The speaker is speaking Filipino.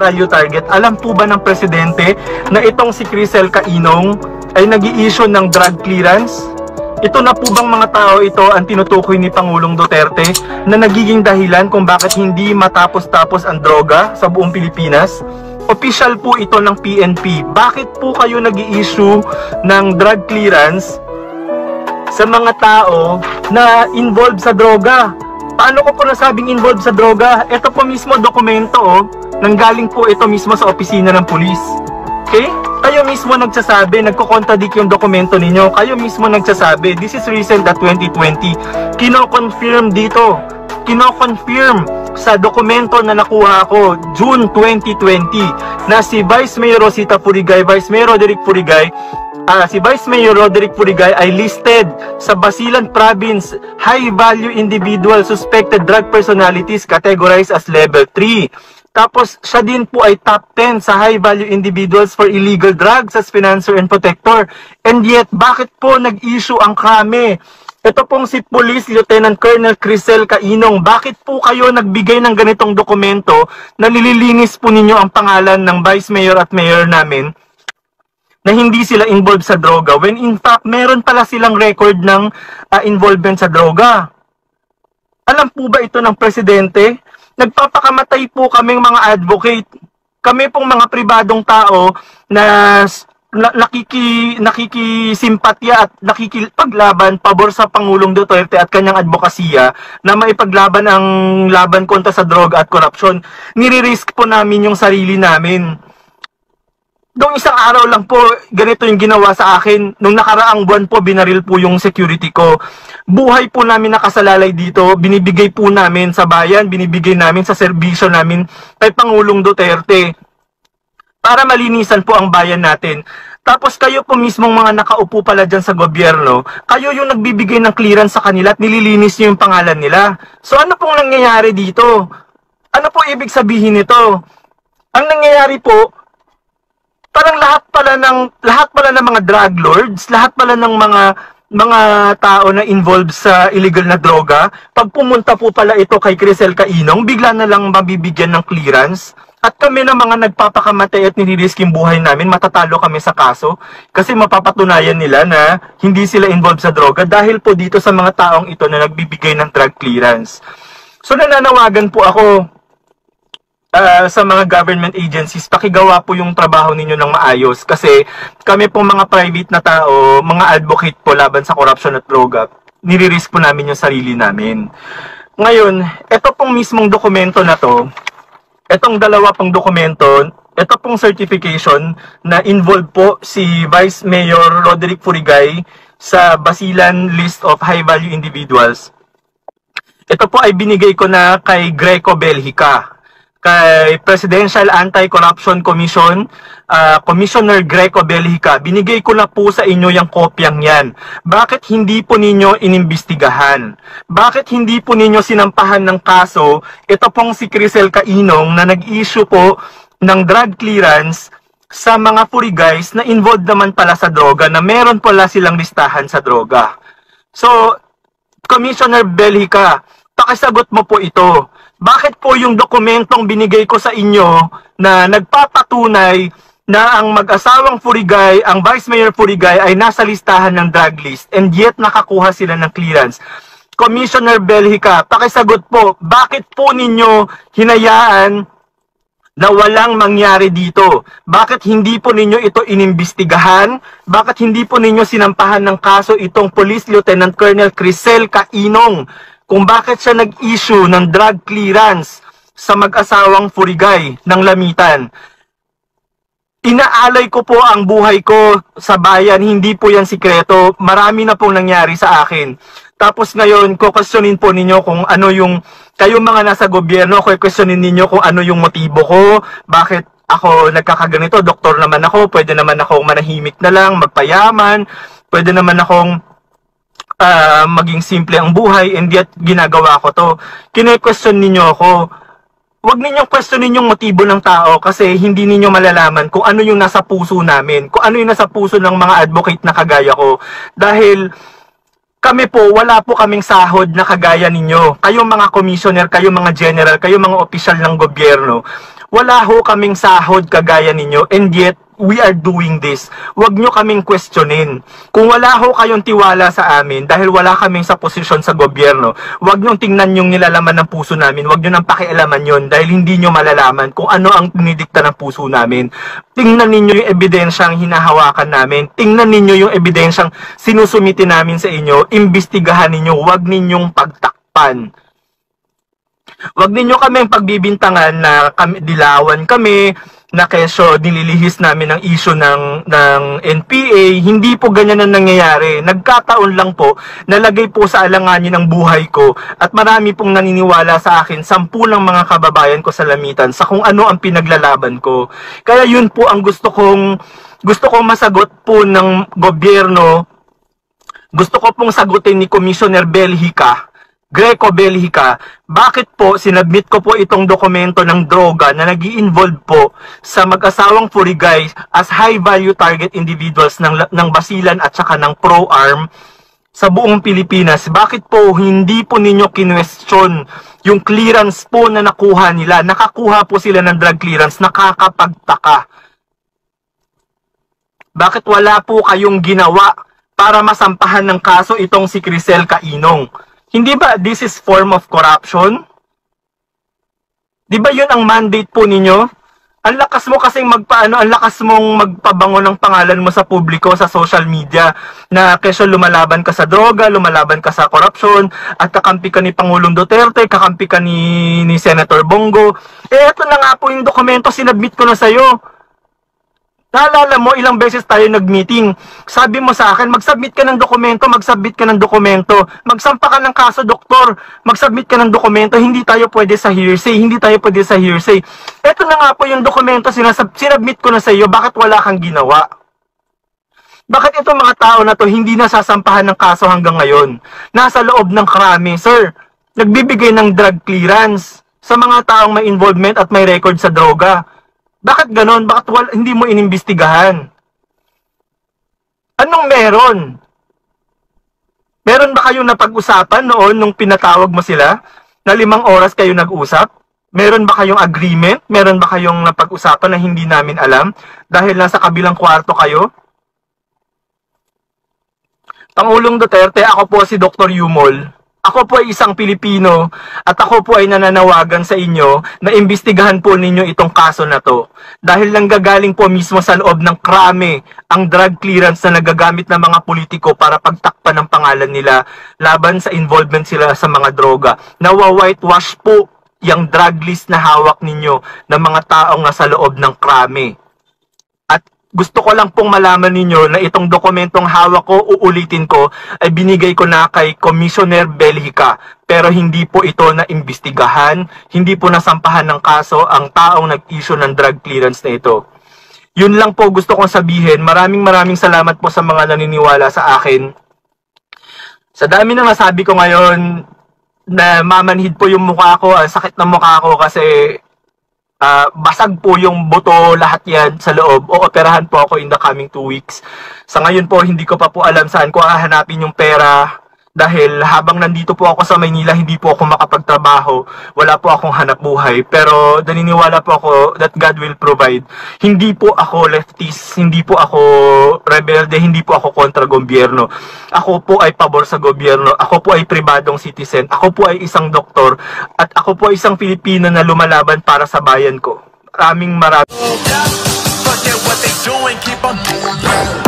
value target. Alam po ba ng Presidente na itong si Crisel Cainong ay nag-i-issue ng drug clearance? Ito na po bang mga tao ito ang tinutukoy ni Pangulong Duterte na nagiging dahilan kung bakit hindi matapos-tapos ang droga sa buong Pilipinas? Official po ito ng PNP. Bakit po kayo nag-i-issue ng drug clearance sa mga tao na involved sa droga? Paano ko po nasabing involved sa droga? Ito po mismo dokumento, nanggaling po ito mismo sa opisina ng pulis. Okay? Kayo mismo nagsasabi, nagko-contradict yung dokumento ninyo. Kayo mismo nagsasabi, this is recent at 2020. Kino-confirm dito. Kino-confirm sa dokumento na nakuha ko, June 2020, na si Vice Mayor Rosita Furigay, Vice Mayor Roderick Furigay, si Vice Mayor Roderick Furigay ay listed sa Basilan Province High Value Individual Suspected Drug Personalities categorized as Level 3. Tapos siya din po ay top 10 sa high value individuals for illegal drugs as financer and protector. And yet, bakit po nag-issue ang krame? Ito pong si Police Lieutenant Colonel Crisel Cainong. Bakit po kayo nagbigay ng ganitong dokumento na nililinis po ninyo ang pangalan ng Vice Mayor at Mayor namin na hindi sila involved sa droga when in fact meron pala silang record ng involvement sa droga? Alam po ba ito ng Presidente? Nagpapakamatay po kaming mga advocate. Kami pong mga pribadong tao na nakikisimpatya at nakikipaglaban pabor sa Pangulong Duterte at kanyang advokasya na maipaglaban ang laban kontra sa droga at korupsyon. Nire-risk po namin yung sarili namin. Noong isang araw lang po, ganito yung ginawa sa akin. Nung nakaraang buwan po, binaril po yung security ko. Buhay po namin nakasalalay dito. Binibigay po namin sa bayan, binibigay namin sa serbisyo namin kay Pangulong Duterte para malinisan po ang bayan natin. Tapos kayo po mismong mga nakaupo pala dyan sa gobyerno, kayo yung nagbibigay ng clearance sa kanila at nililinis nyo yung pangalan nila. So ano pong nangyayari dito? Ano po ibig sabihin nito? Ang nangyayari po, parang lahat pala ng mga drug lords, lahat pala ng mga tao na involved sa illegal na droga, pag pumunta po pala ito kay Crisel Cainong, bigla na lang mabibigyan ng clearance. At kami na mga nagpapakamatay at niririsk yung buhay namin, matatalo kami sa kaso kasi mapapatunayan nila na hindi sila involved sa droga dahil po dito sa mga taong ito na nagbibigay ng drug clearance. So nananawagan po ako sa mga government agencies, pakigawa po yung trabaho ninyo ng maayos kasi kami pong mga private na tao, mga advocate po laban sa corruption at droga, niririsk po namin yung sarili namin. Ngayon, ito pong mismong dokumento na to, itong dalawa pong dokumento, ito pong certification na involved po si Vice Mayor Roderick Furigay sa Basilan List of High Value Individuals. Ito po ay binigay ko na kay Greco Belhica, kay Presidential Anti-Corruption Commission, Commissioner Greco Belhica. Binigay ko na po sa inyo yung kopyang yan. Bakit hindi po ninyo inimbestigahan? Bakit hindi po ninyo sinampahan ng kaso ito pong si Crisel Cainong na nag-issue po ng drug clearance sa mga Furigays na involved naman pala sa droga, na meron pala silang listahan sa droga. So, Commissioner Belhica, pakisagot mo po ito. Bakit po yung dokumentong binigay ko sa inyo na nagpapatunay na ang mag-asawang Furigay, ang Vice Mayor Furigay ay nasa listahan ng drug list and yet nakakuha sila ng clearance? Commissioner Belhica, pakisagot po, bakit po ninyo hinayaan na walang mangyari dito? Bakit hindi po ninyo ito inimbestigahan? Bakit hindi po ninyo sinampahan ng kaso itong Police Lieutenant Colonel Crisel Cainong kung bakit siya nag-issue ng drug clearance sa mag-asawang Furigay ng Lamitan? Inaalay ko po ang buhay ko sa bayan, hindi po yan sikreto. Marami na pong nangyari sa akin. Tapos ngayon, kukwestiyonin po ninyo kung ano yung, kayo mga nasa gobyerno, kukwestiyonin ninyo kung ano yung motibo ko, bakit ako nagkakaganito, doktor naman ako, pwede naman akong manahimik na lang, magpayaman, pwede naman akong maging simple ang buhay, and yet ginagawa ko to. Kine-question ninyo ako. Huwag ninyong questionin yung motibo ng tao kasi hindi ninyo malalaman kung ano yung nasa puso namin, kung ano yung nasa puso ng mga advocate na kagaya ko. Dahil kami po, wala po kaming sahod na kagaya ninyo. Kayo mga commissioner, kayo mga general, kayo mga opisyal ng gobyerno, Wala ho kaming sahod kagaya ninyo, and yet, we are doing this. Huwag nyo kaming questionin. Kung wala ho kayong tiwala sa amin, dahil wala kaming sa posisyon sa gobyerno, huwag nyo tingnan yung nilalaman ng puso namin, huwag nyo nang pakialaman yon dahil hindi nyo malalaman kung ano ang dinidikta ng puso namin. Tingnan ninyo yung ebidensyang hinahawakan namin. Tingnan ninyo yung ebidensyang sinusumiti namin sa inyo. Imbestigahan ninyo, huwag ninyong pagtakpan. Huwag ninyo kaming pagbibintangan na dilawan kami, na kesyo nililihis namin ang issue ng NPA. Hindi po ganyan ang nangyayari. Nagkataon lang po, nalagay po sa alanganin ng buhay ko at marami pong naniniwala sa akin, 10 ng mga kababayan ko sa Lamitan sa kung ano ang pinaglalaban ko. Kaya yun po ang gusto kong masagot po ng gobyerno. Gusto ko pong sagutin ni Commissioner Belhica, Greco Belhica, bakit po sinabmit ko po itong dokumento ng droga na nag-i-involve po sa mag-asawang Furigay as high-value target individuals ng Basilan at saka ng ProArm sa buong Pilipinas. Bakit po hindi po ninyo kinwestiyon yung clearance po na nakuha nila? Nakakuha po sila ng drug clearance, nakakapagtaka. Bakit wala po kayong ginawa para masampahan ng kaso itong si Crisel Cainong? Hindi ba this is form of corruption? Di ba yun ang mandate po ninyo? Ang lakas mo kasing ang lakas mong magpabango ng pangalan mo sa publiko, sa social media, na kesyo lumalaban ka sa droga, lumalaban ka sa korupsyon, at kakampi ka ni Pangulong Duterte, kakampi ka ni Senator Bongo. Eto na nga po yung dokumento, sinabmit ko na sa'yo. Naalala mo, ilang beses tayo nag-meeting. Sabi mo sa akin, mag-submit ka ng dokumento, magsampa ka ng kaso, doktor, mag-submit ka ng dokumento, hindi tayo pwede sa hearsay. Ito na nga po yung dokumento, sinabmit ko na sa iyo, bakit wala kang ginawa? Bakit itong mga tao na to hindi nasasampahan ng kaso hanggang ngayon? Nasa loob ng krami, sir. Nagbibigay ng drug clearance sa mga taong may involvement at may record sa droga. Bakit ganon? Bakit hindi mo inimbestigahan? Anong meron? Meron ba kayong napag-usapan noon nung pinatawag mo sila? Na 5 oras kayo nag-usap? Meron ba kayong agreement? Meron ba kayong napag-usapan na hindi namin alam? Dahil nasa kabilang kwarto kayo? Pangulong Duterte, ako po si Dr. Yumol. Ako po ay isang Pilipino at ako po ay nananawagan sa inyo na imbestigahan po ninyo itong kaso na to. Dahil nanggagaling po mismo sa loob ng krame ang drug clearance na nagagamit ng mga politiko para pagtakpan ng pangalan nila laban sa involvement sila sa mga droga. Nawa-whitewash po yung drug list na hawak ninyo ng mga taong nasa loob ng krame. At gusto ko lang pong malaman ninyo na itong dokumentong hawak ko, uulitin ko, ay binigay ko na kay Commissioner Belhica. Pero hindi po ito na imbestigahan, hindi po nasampahan ng kaso ang taong nag-issue ng drug clearance na ito. Yun lang po gusto kong sabihin. Maraming salamat po sa mga naniniwala sa akin. Sa dami na nasabi ko ngayon, na mamanhid po yung mukha ko, ang sakit ng mukha ko kasi basag po yung buto, lahat yan sa loob. Ooperahan po ako in the coming 2 weeks. Sa ngayon po, hindi ko pa po alam saan ko hahanapin yung pera. Dahil habang nandito po ako sa Maynila, hindi po ako makapagtrabaho. Wala po akong hanap buhay. Pero naniniwala po ako that God will provide. Hindi po ako leftist, hindi po ako rebelde, hindi po ako kontra gobyerno. Ako po ay pabor sa gobyerno. Ako po ay pribadong citizen. Ako po ay isang doktor. At ako po ay isang Pilipino na lumalaban para sa bayan ko. Maraming